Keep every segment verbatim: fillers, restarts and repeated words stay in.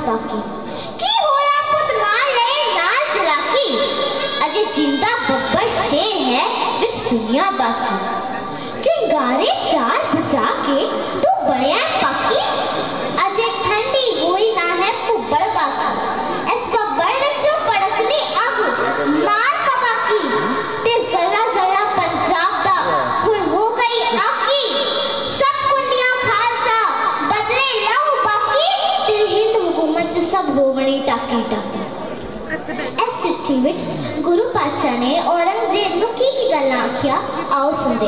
फाकी की होला पुत मार ले नाल चलाकी अजे जिंदा बब्बर शे है विच दुनिया बाकी चिंगारे चार बुझा के तू बड़िया पाकी अजे ठंडी हुई ना है पुब्बड़ बाकी इस बब्बर विचों पड़कनी अग मार पकाकी ते जरा जरा पंजाब दा हुण हो गई आकी सब कुंडियां खालसा बदले लहू बाकी ते हिंद हुकूमत सब होवणी टाकी टाकी इस चिट्ठी विच गुरु पातशाह ने औरंगजेब नूं की की गल्लां आखिया आओ सुनदे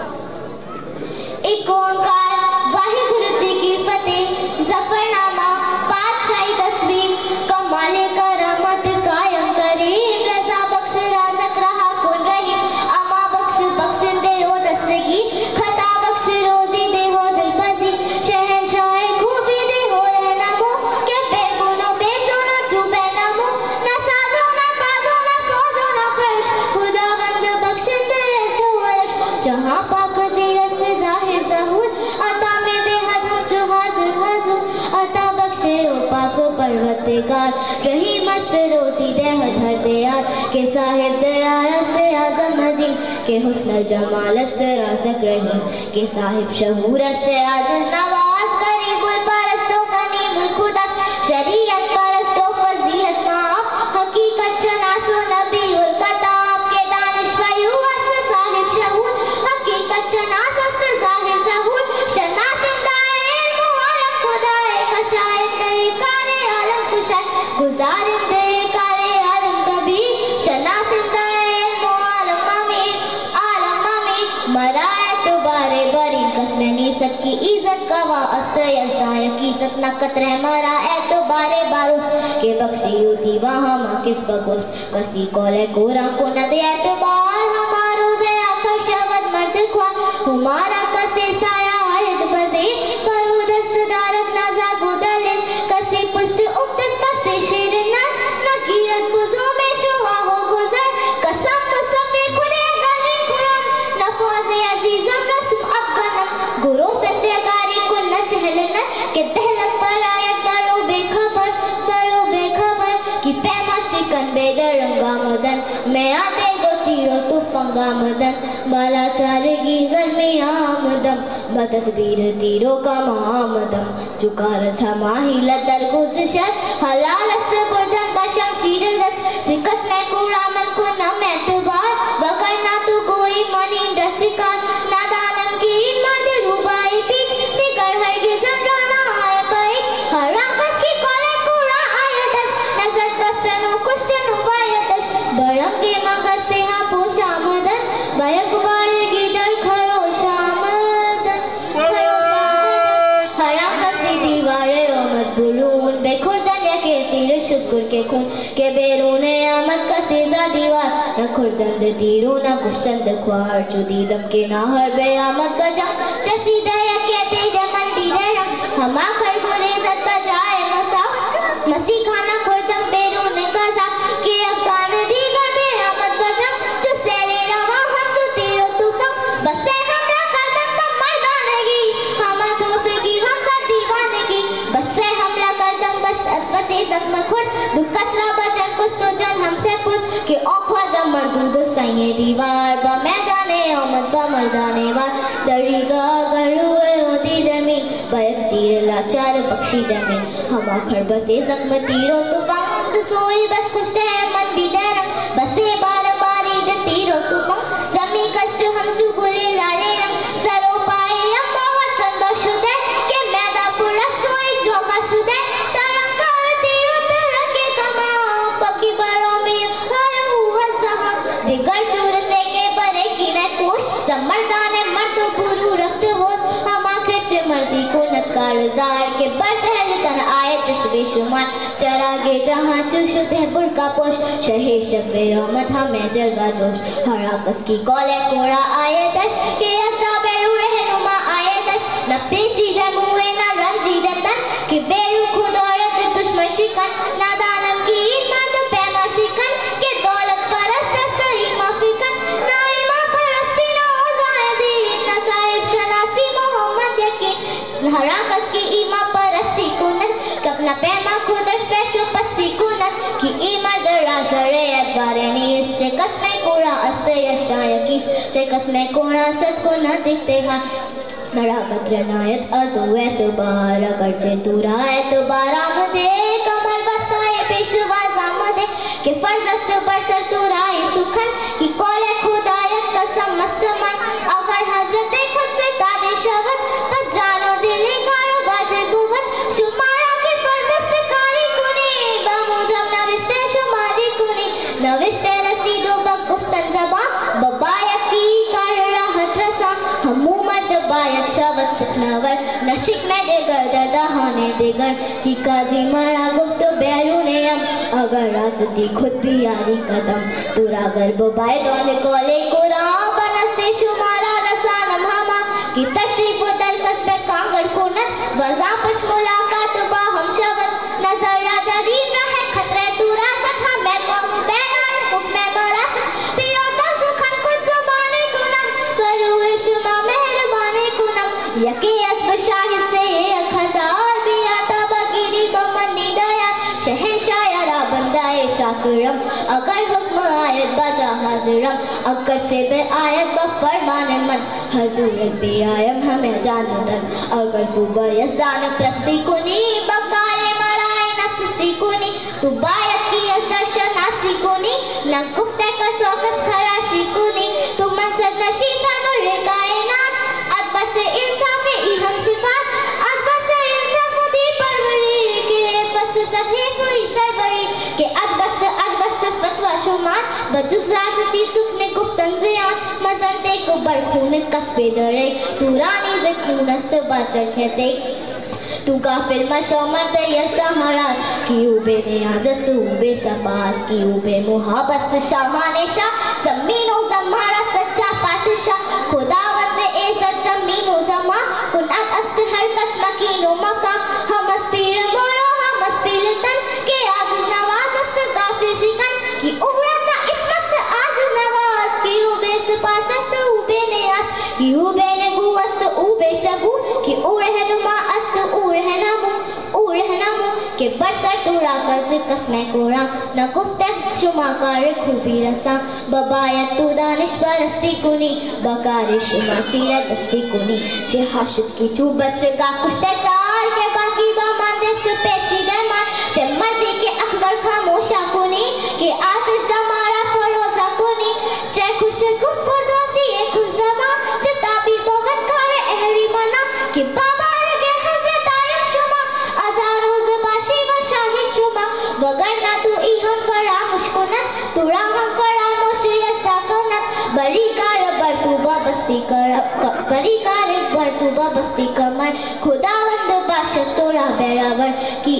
एक ओंकार वाहिगुरु जी की फतेह जफरनामा पातशाही तस्वीर कमाले करामत कायम करे रजा बख्श राजक रहा कौन रही अमा बख्श बख्श दे हो दस्तगी खता बख्श रोजी दे हो दिलपसी शहंशाह खूबी दे हो रहना मो के बेगुनो बेचोनो चुबे ना मो ना साजो ना काजो ना सोजो ना फर्श खुदावंद बख्श दे सुवरश जहां पाक जीरस्त जाहिर सहूर अता में दे हद जो हाजुर हाजुर अता बख्शे ओ पाक परवरदिगार रही मस्त रोजी दे हर दे यार के साहिब दयारस्त आजम नजीम के हुस्न जमालस्त राज़क रहीम के साहिब शहूरस्त आजिज नवाज करीबुल परस्तो कनीमुल खुदा शरीयत परस्तो फजीलत माफ हकीकत शनासो नबीउल कताब के दानिश वयूअस्त साहिब शहूर हकीकत शनास अस्त जाहिर ज़हूर शनासिंदा इल्म आलम खुदाए कशाइंदे कारे आलम खुशाय गुजारिंदे कारे आलम कभी शनासिंदा इल्म आलम अमीन आलम अमीन मराए तो बारे बरी कसने नी सबकी इज्जत गवा अस्त यज़दाय की सतना कतरे मरा ए तो बारे बारुस के बख्शी उठी वहाँ माँ किस बगोस कसी कोले कोरा को न दे तो बार हमारो दे आखर शवद मर्द ख्वार हमारा कसे साया आयद बजे करू दस्तदारक नाजा गुदले कसे पुष्ट उक्तन कसे शिरना नकीरत गुजो में शुआ हो गुजर कसम मुसफे खुले गनी खुरम नफोज़े अजीजम रस्म अफगनम गुरु सच्चे गारी को न चहलना के तहलक पर आयत बरो बेखबर बरो बेखबर कि पैमा शिकन बेदरंगा मदन मैं आते गो तीरो तू फंगा मदन बाला चालेगी ज़ल्मे आमदम बतदबीर तीरो का मामदम चुकार समाही लदर गुज़शत हलाल अस्त बुर्दन बशम शीर दस जिकस में कूड़ा मन को न मैतबार बकरना तू कोई मनी डचिका नादानम की मद रुबाई बीच निकर हर के जंडाना आए पाई हर आकाश की कोले कूड़ा आए दस नजर दस्तनो कुश्तनो वाय दस बरंगे मगज से हा पोशा मदन बयक वाले की दर खरो शामदन खरो शामदन हर आकाश की दीवारें ओमत बुलून बेखुरदन या के तीर शुक्र के खून के बेरूने आमद का सेजा दीवार न खुरदन दे तीरों न कुश्तन दे ख्वार चुदी दम के ना हर बे आमद बजा चसी दया के तेरे मन दीरे रंग हमा खर बोले जत बजाए मसा मसी खाना खुरदन बेरून गजा के अफगान दी गए आमद बजा जो सेरे रवा हम जो तीरो तू तम बसे हमरा करदन तम मर्दानगी हम दोसगी हम का दीवानगी बसे हमला करदन बस बसे जख्म खुद दुख कसरा बचन कुछ तो जन हमसे पुत के औखवा जमर दूध सैये दीवार ब मैदाने ओमद ब मर्दाने वार दरीगा गरुए होती जमीन बैक तीर लाचार बख्शी जमीन हम आखर बसे जख्म तीरो तू बंद सोई बस कुछ दे मन भी दे रंग बसे बार बारी दे तीरो तू बंग जमी कष्ट हम चु बुरे लाले रंग सरो पाए हम बावा चंदा शुदे के मैदा पुरस कोई जोगा शुदे तरंग का तीरो तरंग के कमा पकी बरों में हर हुआ जहां दिगर शूर से के बरे की न कोश समर्दाने मर्द गुरु रक्त होश हम आखिर मर्दी को नकार जार के बचहल तन आए तशबे शुमार चरागे जहां चुश थे बुरका पोश शहे शफे अहमद हमें जलवा जोश हर आकस की कोले कोड़ा आए दश के असा बेरू रहनुमा आए दश न पेची रमुए न रंजी दतन के बेरू खुद औरत दुश्मन शिकन नादानम की मर्द पैमा शिकन के दौलत परस्त सही माफिकन ना इमा परस्ती ना ओजायदी न साहिब शनासी मोहम्मद यकीन हर आकस की इमा परस्ती कुनन अपना Pema Kudash Pesho Pasikunan Ki Imar the Razare at Varenis Chekas Mekura Astayastayakis Chekas Mekura Satkuna Dikteha Narabadranayat Azuet Bara Karcheturayat Baramade Kamal Bastaye Peshwazamade Ke Farzast Barsar Turaye Sukhan Ki Kole Khudayat Kasam Mastaman Agar Hazrat Khud se Dade Shavat Tad Jano Dili Karo Baje Bhuvat Shumara Ki Farzast Kari Kuni Bamuzam Navishte Shumari Kuni Navishte Rasido Bakuftan Zaba Babaya Ki Kar Rahat Rasa Hamu Mard Bayat Shavat Suknavar Nashik Mein Degar Darda Hane Degar Ki Kazi Mara Guftu Beruneyam Agar Rasati Khud Bhi Yari Kadam Tura Garbo Bay Donde Kole Kura Banaste Shumara Rasanam Hama Ki Tashrifu Dal Kasbe Kangar Kunat Waza Pash Mulakat Baham Shavat Nazar Raja Deen Rahe Khatre Tura Sakha Main Kamu Benar Huk Main Marat Piyota Sukhan Khud Zubane Kunam Karuwe Shuma Mehrabane Kunam Yaki Asbar Shahid Se Ek Hazar Biyata Bagiri Bamani Daya Shahenshah Yara Bandaye Chakram Agar Hukm Ayat Baja Haziram Agar Se Be Ayat Ba Farmane Man Hazurat Be Ayam Hame Janadan Agar Tu Bayas Dana Prasti Kuni Bagare Maraye Nasusti Kuni Tu Bayat Ki Asar Shanasi Kuni Nankufte Ka Sokas Kharashi Kuni Tu Mansad Nashi Thano Rekainat Adbaste Insafe Iham Shifat Adbaste Insafu Di Parvari Kire Past Sathe Koi Sarvari Ke Adbaste Adbaste Fatwa Shuman Bajus Rajati Sukne Guftan Ziyan Mazante Ko Barkhune Kasbe Dare Turani Ziknu Nast Bachar Khete Tu gafil mashamar de yasta harash ki ube niyazast ube sabas ki ube muhabast shahane shah zamino zamara sacha patsha khudawat ne izzat zamino zama kunat ast har kasma kino maka hamas pir moro hamas piltan ke aziz nawaz ast gafil shikan ki urata ismast aziz nawaz ki ube sabas ast ube niyaz ki ube ne guast ube chagu ki urehma ast urehnamu urehnamu ke barsar tura karz kasme kora na gufte shuma kar khubi rasa babayat tu danish barasti kuni bakare shuma chira dasti kuni je hashid ki chu bach ga kushte kar ke baki ba mande se pechi dema je mardi ke akbar khamosha kuni ke atish damara foroza kuni je khush gufur dosi e khuzama shtabi bagat kare ehri mana ke baba Wagarna tu iham fara mushkunat tura ham fara mushiyasta kanat bari kar bartuba basti kar bari kar bartuba basti kamar khudawand bashat tura berabar ki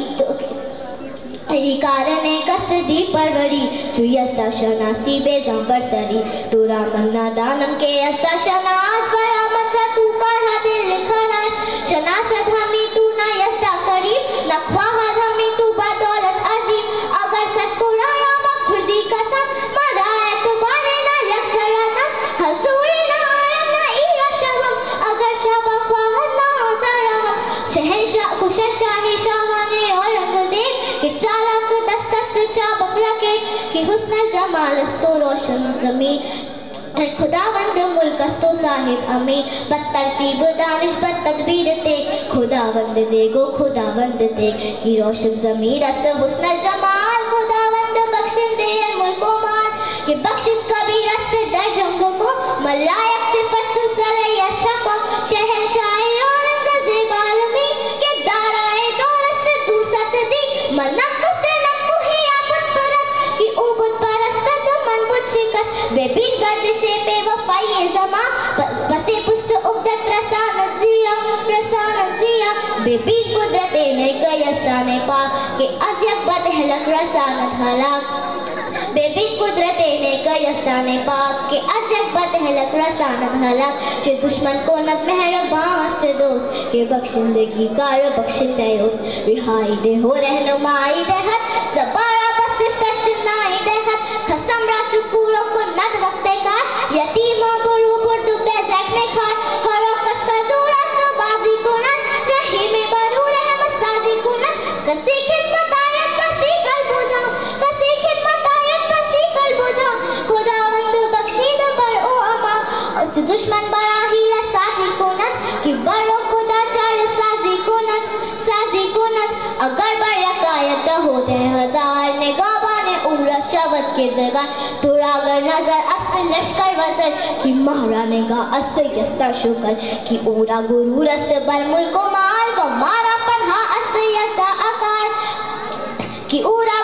Ei karane kasdi parvari chuyasta shanasi bezam bartari tura manna danam ke asta shanas paramat sa tu kar dil kharas shanasat hami tu na yasta karib nakwa hami tu badolat azim agar satpuraya makhurdi kasam marayat bane na yaksarana hazuri na alam na iya shabam agar shabak wahan na zaram shahenshah kushahi shahane aurangzeb ke chalak dast-dast chabak rake ki husn jamal asto roshan zameen खुदावंद मुल्कस्तो साहिब हमें बतरतीब दानिश बतदबीर ते खुदावंद देगो खुदावंद ते की रोशन ज़मीर अस्त हुस्न जमाल खुदावंद बख्शिश दे मुल्को माल कि बख्शिश कबीर अस्त दर जंग को मलायक सिफत सरया शको शहंशाह औरंगज़ेब आलमी के दाराए दौलत दूर सत दी मनक से नकु ही आपत परस्त कि उबत परस्त मन बुत शिकस्त बेबीन गर्दिशे पे वफाई ज़मा बसे पुष्ट उब्दत रसानत जिया रसानत जिया बेबीन कुदरत ने गयस्ताने पाक के अज़यक बदहलक रसानत हलाक बेबीन कुदरत ने गयस्ताने पाक के अज़यक बदहलक रसानत हलाक जे दुश्मन को नत मेहरबान दोस्त के बख्शिंदगी कार बख्शिंदे दोस्त रिहाई दे हो रहनुमाई दे हद ज़बारा बस तशनाई दे हद खसम रात पूरो को नद वक्ते कार यतीमा बरू पर दुबे ज़ैक में खार हरो कस्ता दूरा बाजी कुनत रही में बरू रहमत साजी कुनत कसी के कीर्तगार थोड़ा अगर नजर अस्त लश्कर वजर कि महाराने का अस्त यस्ता शुकर कि ओरा गुरु रस्त बल मुल्को माल व मारा पन्हा अस्त यस्ता आकार कि ओरा